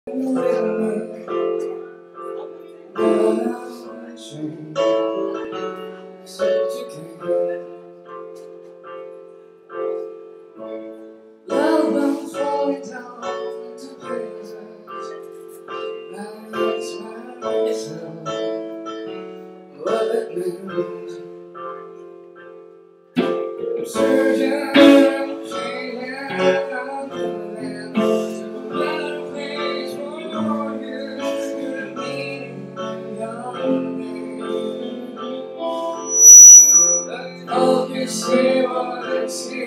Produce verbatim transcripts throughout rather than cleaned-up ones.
Love I'm falling down to pieces. That's myself. What it means. I'm searching, changing, I'm living to a better place for you. You're meaning beyond me. I hope you see what I see.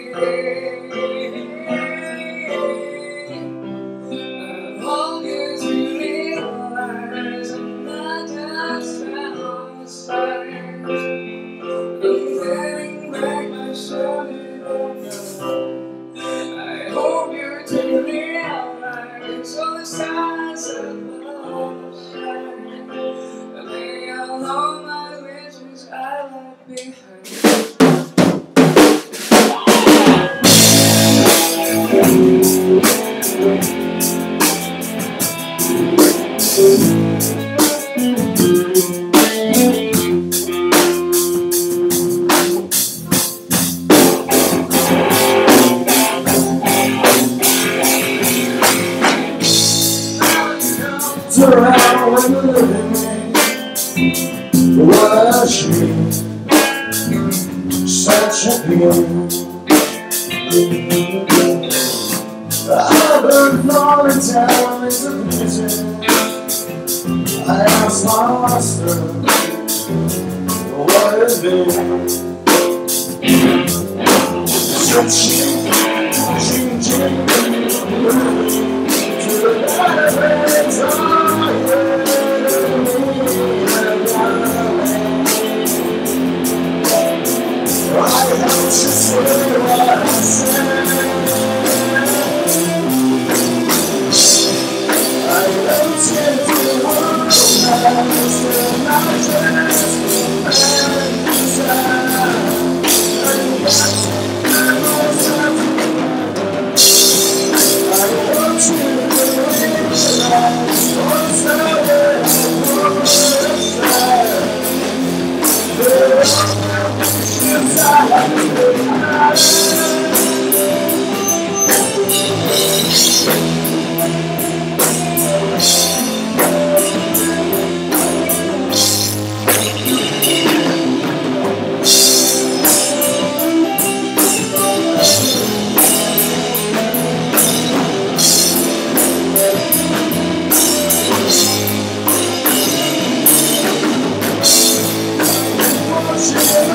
I hope you do realize all the signs of love shine. Lay all all my wishes I left behind. Around when you're living what a shame, such a pain. I've been falling down into pieces. I asked my master what it's been. Such changing to the better time. I have to say what I said. I looked into the world, I still not dressed and desire. I got myself. I want you to realize what's the way I